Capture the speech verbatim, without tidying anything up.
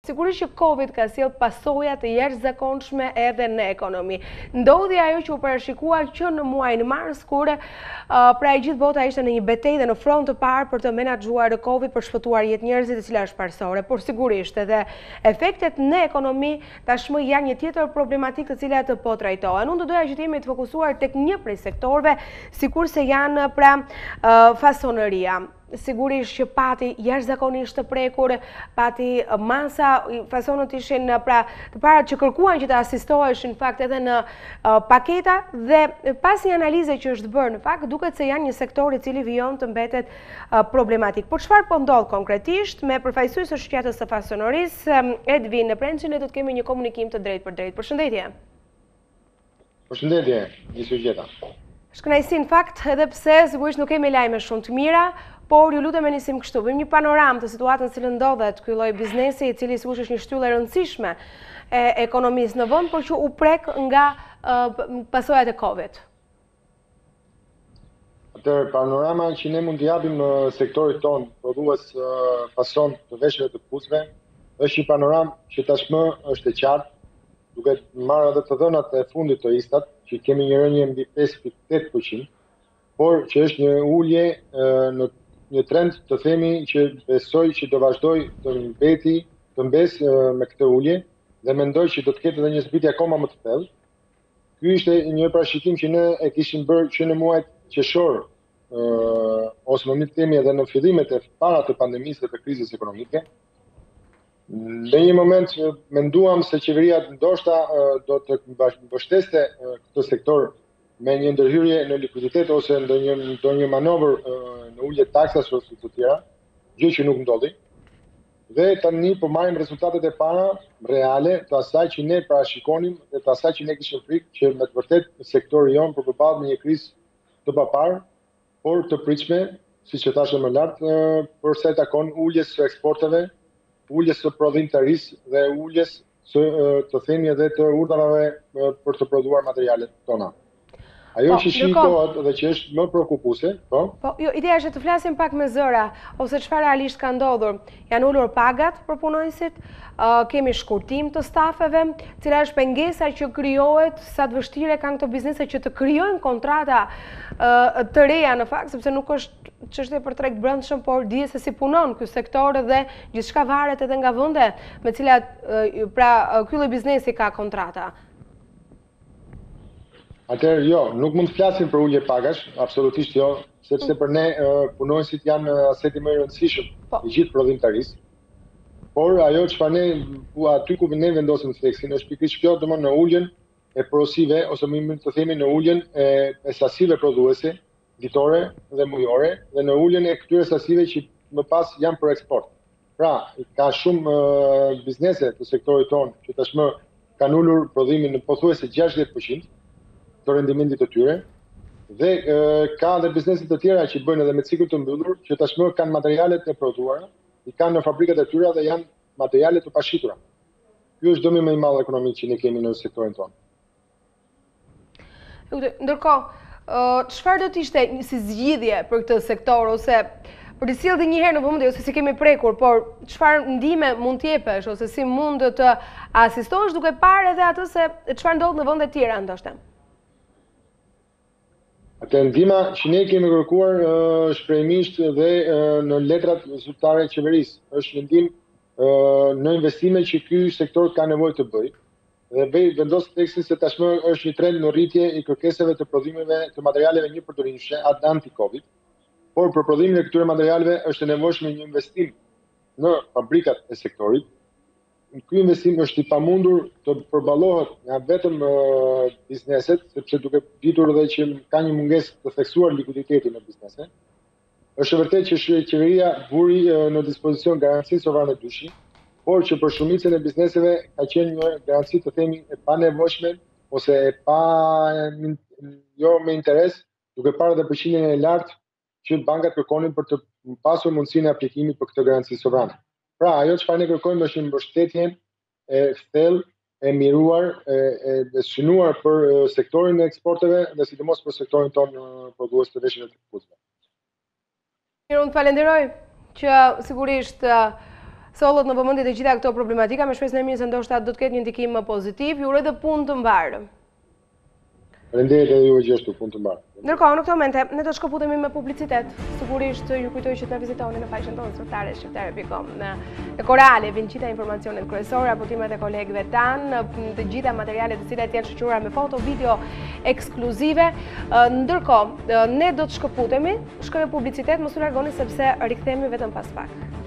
Sigurisht që Covid ka sjellë pasoja të jashtëzakonshme edhe në ekonomi. Ndodhi ajo që u parashikua që në muajin mars, kur uh, pra e gjithë bota ishte në një betejë dhe në front të parë për të menaxhuar Covid, për shpëtuar jetë njerëzit, e cila është parsore. Por sigurisht edhe efektet në ekonomi tashmë janë një tjetër problematikë të cilat po trajtohen. Unë do doja që të jemi të fokusuar tek një prej sektorëve, sikurse janë pra uh, fasonëria. Sigurisht që pati jashtëzakonisht të prekur, pati masa, fasonët ishin pra të parat që kërkuan që të asistoheshin në fakt edhe në uh, paketa, dhe pas një analize që është bërë në fakt duket se janë një sektor i cili vijon të mbetet uh, problematik. Por çfarë po ndodh konkretisht me përfaqësues të shoqatës së fasonërisë, Edvin Prençi, ne do të kemi një komunikim të drejtë për drejtë. Përshëndetje. Përshëndetje, një sugjeta. Shkënaqësi në fakt, edhe pse sigurisht nuk kemi lajme shumë të mira, por ju lutem e nisim kështu. Bëjmë një panoramë të situatës që ndodhet ky lloj biznesi, i cili sigurisht është një shtyllë e rëndësishme e ekonomisë në vend, por që u prek nga uh, pasojat e Covid. Atëherë, panorama që ne mund t'i japim në sektorit tonë prodhues uh, fason të veshjeve të kputzve, është një panoramë që tashmë është e qartë, duke marrë edhe të dhënat e fundit të Istat, që kemi një rënje mbi pesë pikë tetë përqind, por që është një ulje uh, në një trend të themi që besoj që do vazhdoj të mbeti, të mbes me këtë ulje, dhe mendoj që do të ketë edhe një zbritje akoma më të thellë. Ky ishte një parashikim që ne e kishim bërë që në muajt qershor, ose më mirë themi edhe në fillimet e para të pandemisë dhe të krizës ekonomike. Në një moment menduam se qeveria ndoshta do të mbështeste këtë sektor me një ndërhyrje në likuiditet ose ndonjë ndonjë manovër në ulje taksash ose të tjera, gjë që nuk ndodhi. Dhe tani po marrim rezultatet e para reale të asaj që ne parashikonim dhe të asaj që ne kishim frikë që me të vërtetë sektori jon po përballet me një krizë të paparë, por të pritshme, siç e thashë më lart, për sa i takon uljes së eksporteve, uljes së prodhimtarisë dhe uljes së të themi edhe të urdhrave për të prodhuar materialet tona. Ajo po, që shikohet dhe që është më shqetësuese, po? Po, jo, ideja është të flasim pak me zëra, ose çfarë realisht ka ndodhur. Janë ulur pagat për punonjësit, uh, kemi shkurtim të stafeve, cila është pengesa që krijohet, sa të vështire kanë këto biznese që të krijojnë kontrata uh, të reja në fakt, sepse nuk është çështje për treg brendshëm, por dihet se si punon ky sektor dhe gjithçka varet edhe nga vende me cilat uh, pra uh, ky lloj biznesi ka kontrata. Atëherë, jo, nuk mund të flasim për ulje pagash, absolutisht jo, sepse për ne uh, punonjësit janë aseti më i rëndësishëm i gjithë prodhimtarisë. Por ajo çfarë ne aty ku ne vendosim theksin është pikërisht kjo, domthonë në uljen e porosive ose më mirë të themi në uljen e, e sasive prodhuese, ditore dhe mujore, dhe në uljen e këtyre sasive që më pas janë për eksport. Pra, ka shumë uh, biznese të sektorit tonë që tashmë kanë ulur prodhimin në pothuajse gjashtëdhjetë përqind të rendimentit të tyre, dhe e, ka dhe bizneset të tjera që bëjnë edhe me cikël të mbyllur, që tashmë kanë materialet e prodhuara, i kanë në fabrikat e tyre dhe janë materiale të pashitura. Ky është dëmi më i madh ekonomik që ne kemi në sektorin tonë. Ndërkohë, çfarë do të ishte si zgjidhje për këtë sektor, ose për të sjellë një herë në vëmendje, ose si kemi prekur, por çfarë ndihme mund të jepesh, ose si mund të asistohesh duke parë edhe atë se çfarë ndodh në vende të tjera ndoshta? Atë ndihma që ne kemi kërkuar uh, shprehimisht dhe uh, në letrat zyrtare të qeverisë. Është një ndihmë uh, në investime që ky sektor ka nevojë të bëjë. Dhe vendos tekstin se tashmë është një trend në rritje i kërkesave të prodhimeve të materialeve një përdorimshme anti-Covid. Por për prodhimin e këtyre materialeve është e nevojshme një investim në fabrikat e sektorit. Ky investim është i pamundur të përballohet nga vetëm uh, bizneset, sepse duke ditur edhe që ka një mungesë të theksuar likuiditeti në biznese. Është vërtet që qeveria vuri uh, në dispozicion garancinë sovrane dyshi, por që për shumicën e bizneseve ka qenë një garanci të themi e panevojshme ose e pa jo me interes, duke parë edhe përqindjen e lartë që bankat kërkonin për të pasur mundësinë e aplikimit për këtë garanci sovrane. Pra, ajo çfarë ne kërkojmë është një mbështetje e thellë, e miruar, e, e synuar për sektorin e eksporteve dhe sidomos për sektorin tonë prodhues të veshjeve të kputzve. Mirë, unë të falenderoj që sigurisht Sollët në vëmendje të gjitha këto problematika, me shpresën e mirë se ndoshta do të ketë një ndikim pozitiv. Ju uroj të punë të mbarë. Faleminderit edhe ju gjithashtu, punë të mbarë. Ndërkohë, në këtë momente, ne do të shkëputemi me publicitet. Sigurisht ju kujtoj që të na vizitoni në faqen tonë zyrtare shqiptare pikë kom. Në Korale vin gjitha informacionet kryesore, raportimet e kolegëve tanë, të gjitha materialet të cilat janë shoqëruar me foto, video ekskluzive. Ndërkohë, ne do të shkëputemi, shkojmë publicitet, mos u largoni sepse rikthehemi vetëm pas pak.